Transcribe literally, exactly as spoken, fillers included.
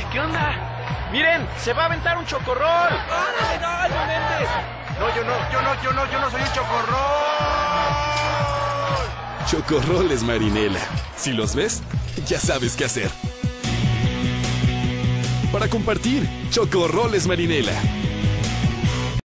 ¿Qué onda? Miren, se va a aventar un chocorrol. ¡Órale, no, no inventes! No, yo no, yo no, yo no, yo no soy un chocorrol. Chocorroles Marinela. Si los ves, ya sabes qué hacer. Para compartir, Chocorroles Marinela.